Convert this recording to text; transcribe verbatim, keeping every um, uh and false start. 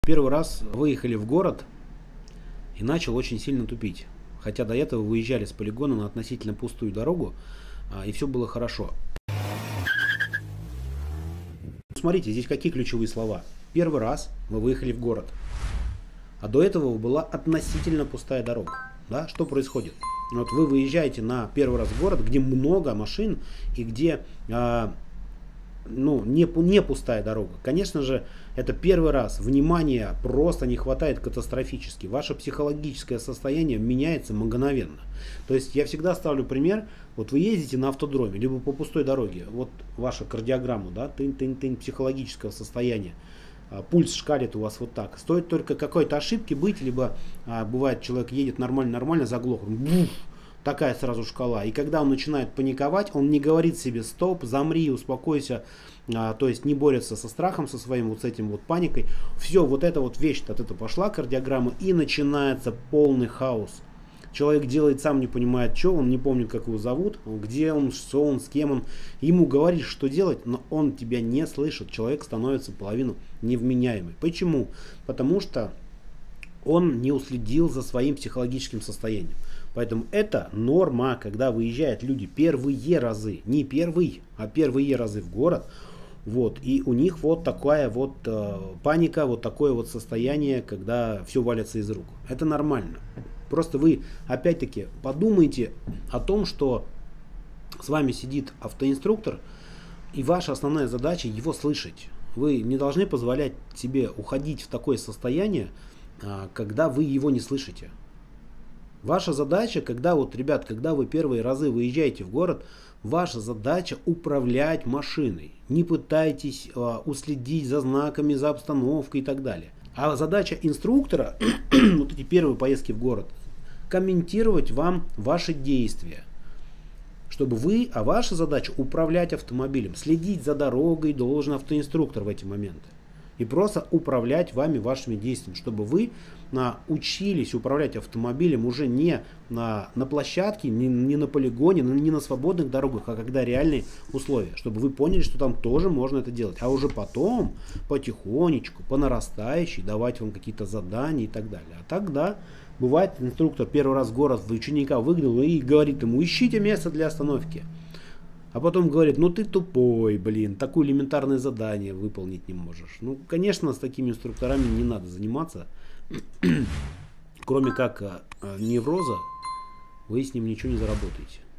Первый раз выехали в город и начал очень сильно тупить. Хотя до этого выезжали с полигона на относительно пустую дорогу, и все было хорошо. Смотрите, здесь какие ключевые слова. Первый раз вы выехали в город, а до этого была относительно пустая дорога. Да? Что происходит? Вот вы выезжаете на первый раз в город, где много машин и где а, ну, не, не пустая дорога. Конечно же, это первый раз. Внимания просто не хватает катастрофически. Ваше психологическое состояние меняется мгновенно. То есть я всегда ставлю пример. Вот вы ездите на автодроме, либо по пустой дороге. Вот ваша кардиограмма, да, тынь-тынь-тынь психологического состояния. Пульс шкалит у вас вот так. Стоит только какой-то ошибки быть, либо а, бывает, человек едет нормально-нормально, заглох. Буф, такая сразу шкала. И когда он начинает паниковать, он не говорит себе стоп, замри, успокойся. А, то есть не борется со страхом, со своим вот с этим вот паникой. Все, вот эта вот вещь от этого пошла, кардиограмма, и начинается полный хаос. Человек делает, сам не понимает, что, он не помнит, как его зовут, где он, что он, с кем он. Ему говоришь, что делать, но он тебя не слышит. Человек становится половину невменяемый. Почему? Потому что он не уследил за своим психологическим состоянием. Поэтому это норма, когда выезжают люди первые разы, не первый, а первые разы в город. Вот, и у них вот такая вот э, паника, вот такое вот состояние, когда все валится из рук. Это нормально. Просто вы, опять-таки, подумайте о том, что с вами сидит автоинструктор, и ваша основная задача его слышать. Вы не должны позволять себе уходить в такое состояние, когда вы его не слышите. Ваша задача, когда вот, ребят, когда вы первые разы выезжаете в город, ваша задача управлять машиной. Не пытайтесь а, уследить за знаками, за обстановкой и так далее. А задача инструктора, вот эти первые поездки в город, комментировать вам ваши действия. Чтобы вы, а ваша задача управлять автомобилем, следить за дорогой должен автоинструктор в эти моменты. И просто управлять вами, вашими действиями, чтобы вы на, учились управлять автомобилем уже не на, на площадке, не, не на полигоне, не на свободных дорогах, а когда реальные условия. Чтобы вы поняли, что там тоже можно это делать. А уже потом, потихонечку, по нарастающей, давать вам какие-то задания и так далее. А тогда бывает, инструктор первый раз в город ученика выгнал и говорит ему: ищите место для остановки. А потом говорит: ну ты тупой, блин, такое элементарное задание выполнить не можешь. Ну, конечно, с такими инструкторами не надо заниматься. Кроме как э, невроза, вы с ним ничего не заработаете.